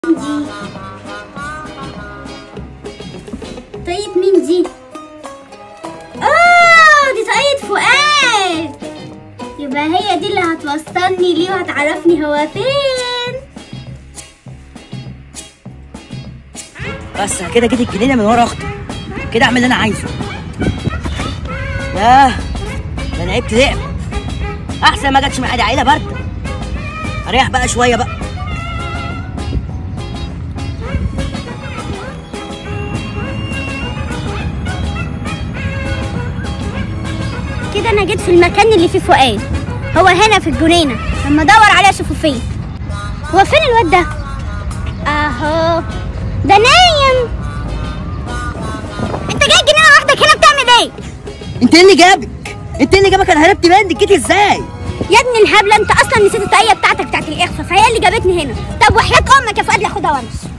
دي طاقية مين دي؟ دي طاقية فؤاد. يبقى هي دي اللي هتوصلني ليه وهتعرفني هو فين. بس كده جيت الجنينه من ورا اختي، كده اعمل اللي انا عايزه. ياه ده انا عبت لعب، احسن ما جاتش معايا عيله بارده. اريح بقى شويه بقى. كده انا جيت في المكان اللي فيه فؤاد. هو هنا في الجنينه، لما ادور عليه اشوفه فين. هو فين الواد ده؟ اهو ده نايم. انت جاي الجنينه لوحدك هنا بتعمل ايه؟ انت ايه اللي جابك؟ انت ايه اللي جابك؟ انا هربت منك، جيت ازاي؟ يا ابني الهبله، انت اصلا نسيت الطاقيه بتاعتك بتاعت الاخفاء، فهي اللي جابتني هنا. طب وحياه امك يا فؤاد لا خدها وامشي.